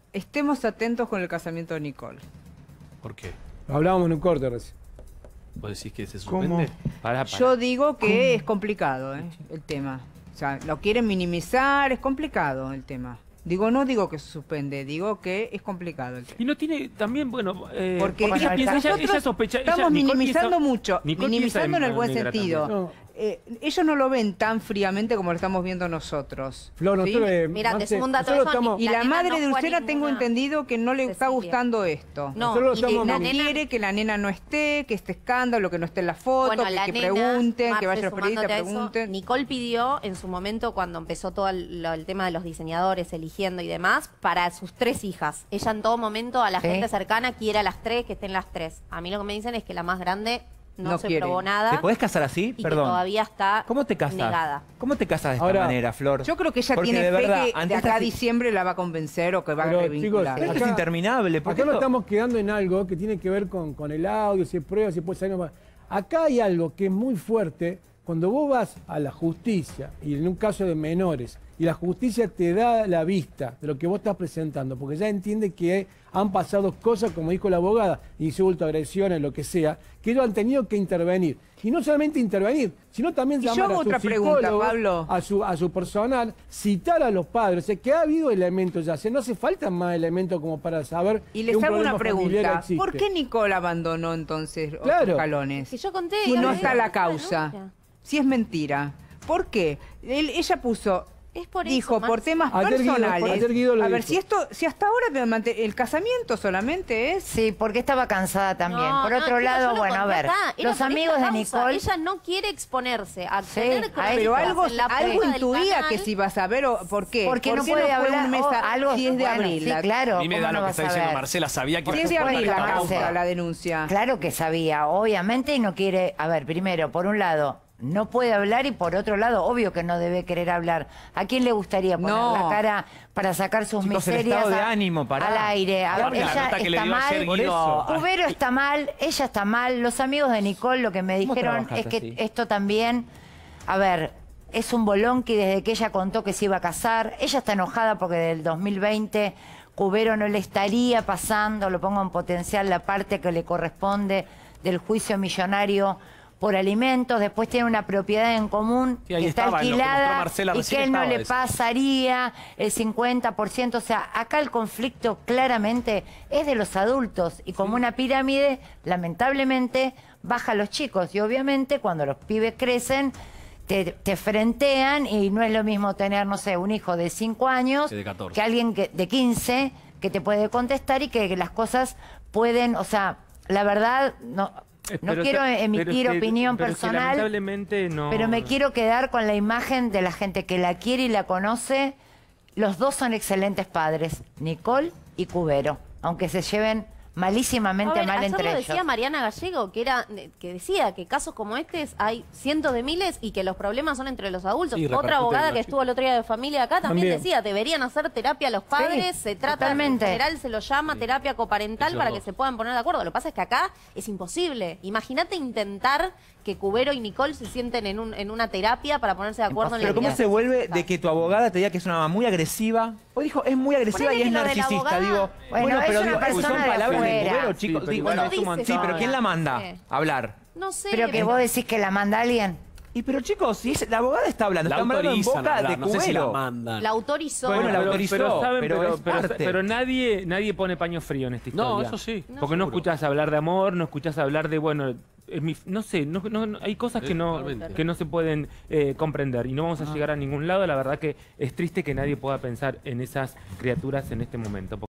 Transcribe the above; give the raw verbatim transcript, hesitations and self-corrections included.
estemos atentos con el casamiento de Nicole. ¿Por qué? Lo hablábamos en un corte recién. ¿Vos decís que se suspende? Pará, pará. Yo digo que es complicado, ¿eh? El tema. O sea, lo quieren minimizar, es complicado el tema. Digo, no digo que se suspende, digo que es complicado el tema. Y no tiene también, bueno, eh, Porque porque ella, piensa, ella, ella sospecha... estamos ella, Nicole minimizando piensa, mucho, Nicole minimizando en piensa el buen negra sentido. también. No. Eh, ellos no lo ven tan fríamente como lo estamos viendo nosotros. Flor, ¿sí? nosotros, eh, Mira, te Marce, sumo un dato nosotros de eso, estamos- Y La la, nena madre no de fue a Lucera tengo ninguna entendido que no le está Cecilia. gustando esto. No, Nosotros y estamos- la No nena- quiere que la nena no esté, que este escándalo, que no esté en la foto, Bueno, que, la que nena, pregunten, Marce, que vayan los periodistas, sumándote a eso, pregunten. Nicole pidió en su momento, cuando empezó todo el, lo- el tema de los diseñadores, eligiendo y demás, para sus tres hijas. Ella en todo momento, a la Sí. gente cercana, quiere a las tres, que estén las tres. A mí lo que me dicen es que la más grande no, No se quiere. probó nada. ¿Te podés casar así? Y Perdón. que todavía está ¿Cómo te casas? negada. ¿Cómo te casas de esta Ahora, manera, Flor? Yo creo que ella Porque tiene de fe verdad, que ante de acá esta a si- diciembre la va a convencer o que va Pero, a chicos, revincular. Esto es acá- interminable. Porque Acá nos esto- estamos quedando en algo que tiene que ver con, con el audio, si hay pruebas, si puede salir. No. Acá hay algo que es muy fuerte. Cuando vos vas a la justicia, y en un caso de menores, y la justicia te da la vista de lo que vos estás presentando, porque ya entiende que han pasado cosas, como dijo la abogada, insultos, agresiones, lo que sea, que ellos han tenido que intervenir. Y no solamente intervenir, sino también Y yo llamar hago a su otra pregunta, psicólogo, Pablo. a su, a su personal, citar a los padres. O sea, que ha habido elementos ya. O sea, no hace falta más elementos como para saber Y que les un hago una problema familiar pregunta. existe. ¿Por qué Nicole abandonó entonces otros Claro. escalones? Que yo conté. Si no Gabriela, está la esa causa. denuncia. Si es mentira. ¿Por qué? Él- ella puso... Es por dijo, eso, por Marce. temas Ayer Guido- personales. ayer Guido lo a ver, dijo. si esto, si hasta ahora te mante- el casamiento solamente es... Sí, porque estaba cansada también. No, Por no, otro chicos, lado, yo lo bueno, a conté ver, acá, era los por amigos esta de causa. Nicole... Ella no quiere exponerse a Sí, tener a eso. crónicas Pero algo, en la algo prensa del intuía canal. que si vas a ver, o, ¿por qué? Porque ¿Por no qué puede fue hablar un mes o a- algo... si es de bueno, abril? sí, la- claro. A mí me ¿cómo da no lo que vas está a diciendo ver? Marcela. Sabía que Si iba es de a abril la la causa, causa. la denuncia. Claro que sabía, obviamente, y no quiere... A ver, primero, por un lado, no puede hablar y por otro lado, obvio que no debe querer hablar. ¿A quién le gustaría poner No. la cara para sacar sus Chicos, el miserias estado de a- ánimo, pará. al aire? A ver, Aparte, la ella nota que le está dio ayer mal, Guido- Cubero está mal, ella está mal. Los amigos de Nicole lo que me ¿Cómo dijeron trabajas es que así? esto también... A ver, es un bolón que desde que ella contó que se iba a casar, ella está enojada porque del dos mil veinte Cubero no le estaría pasando, lo pongo en potencial, la parte que le corresponde del juicio millonario por alimentos. Después tiene una propiedad en común Sí, ahí que está estaba, en lo que mostró alquilada Marcela y recién que él no estaba le eso. pasaría el cincuenta por ciento. O sea, acá el conflicto claramente es de los adultos y como una pirámide, lamentablemente, baja a los chicos. Y obviamente cuando los pibes crecen, te, te frentean y no es lo mismo tener, no sé, un hijo de cinco años Que de catorce. que alguien que, de quince que te puede contestar y que, que las cosas pueden, o sea, la verdad, no, Eh, no pero quiero te- emitir pero es que- opinión pero es que personal. lamentablemente no... Pero me quiero quedar con la imagen de la gente que la quiere y la conoce. Los dos son excelentes padres, Nicole y Cubero, aunque se lleven malísimamente A ver, mal ayer entre lo ellos. decía Mariana Gallego, que era que decía que casos como estos hay cientos de miles y que los problemas son entre los adultos. Sí, repercute Otra en abogada los que estuvo el otro día de familia acá también, También. decía, deberían hacer terapia a los padres, Sí, se trata, totalmente. en general se lo llama terapia coparental Ellos para dos. que se puedan poner de acuerdo. Lo que pasa es que acá es imposible. Imagínate intentar que Cubero y Nicole se sienten en, un, en una terapia para ponerse de acuerdo en la Pero ¿cómo vida se vuelve sexual? de que tu abogada te diga que es una mamá muy agresiva? O dijo, es muy agresiva Ponele y es que lo de la narcisista. abogada- Digo, Bueno, bueno, es pero una digo, persona son de palabras de afuera. Cubero, Sí, chicos. pero Digo, igual bueno, es un montón. sí, pero ¿quién la manda Sí. a hablar? No sé. Pero que vos decís que la manda alguien. Y pero chicos, si es- la abogada está hablando, La está hablando en autorizan a boca hablar, de no sé si la Cubero. mandan. La autorizó. Bueno, la pero, autorizó, pero, ¿saben? pero pero, es pero- parte. pero nadie, nadie pone paño frío en esta historia. No, eso sí. Porque no seguro. escuchás hablar de amor, no escuchás hablar de, bueno, es mi- no sé, no, no- no- hay cosas que no, Totalmente. que no se pueden eh, comprender y no vamos a Ah. llegar a ningún lado. La verdad que es triste que nadie pueda pensar en esas criaturas en este momento.